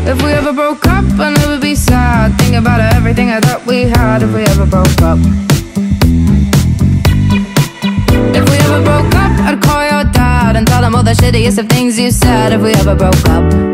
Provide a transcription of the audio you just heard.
If we ever broke up, I'd never be sad. Think about everything I thought we had. If we ever broke up, if we ever broke up, I'd call your dad and tell him all the shittiest of things you said. If we ever broke up.